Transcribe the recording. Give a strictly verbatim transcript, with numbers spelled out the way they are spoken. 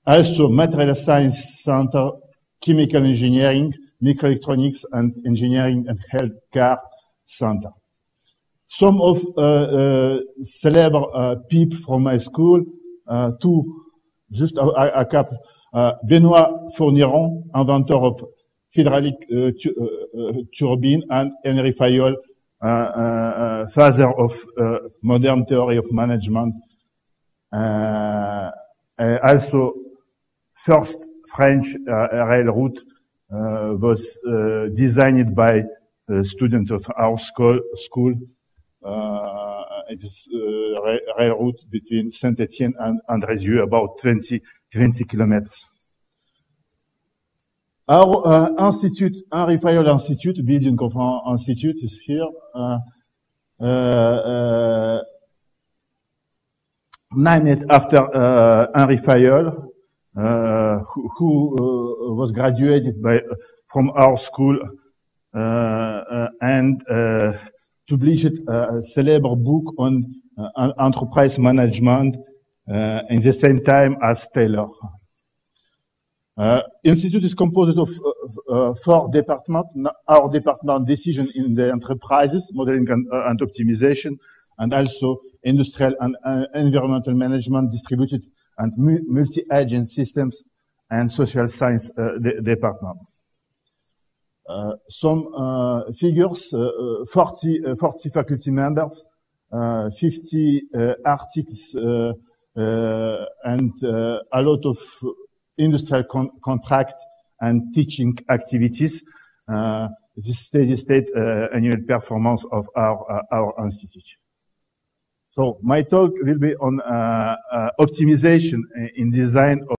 Also, Material Science Center, Chemical Engineering, Microelectronics and Engineering and Healthcare Center. Some of uh, uh, célèbres uh, people from my school, uh, two, just a, a couple, uh, Benoît Fourniron, inventor of hydraulic uh, tu uh, turbine, and Henry Fayol, uh, uh, father of uh, modern theory of management. Uh, uh, also, first French uh, railroad uh, was uh, designed by a student of our school. school. Uh, it is uh, railroad between Saint-Étienne and Andrézieux, about twenty, twenty kilometers. Our uh, institute, Henry Fayol Institute, Building of our Institute, is here. Uh, uh, uh, named after uh, Henry Fayol, uh, who, who uh, was graduated by from our school uh, uh, and uh, published a célèbre book on uh, enterprise management uh, in the same time as Taylor. Uh, Institute is composed of uh, uh, four departments. Our department, decision in the enterprises, modeling and, uh, and optimization, and also industrial and uh, environmental management, distributed and multi-agent systems, and social science uh, de department. Uh, some uh, figures, uh, forty, uh, forty faculty members, uh, fifty uh, articles, uh, uh, and uh, a lot of industrial con contract and teaching activities. Uh, this steady state uh, annual performance of our, uh, our institute. So my talk will be on uh, uh, optimization in design of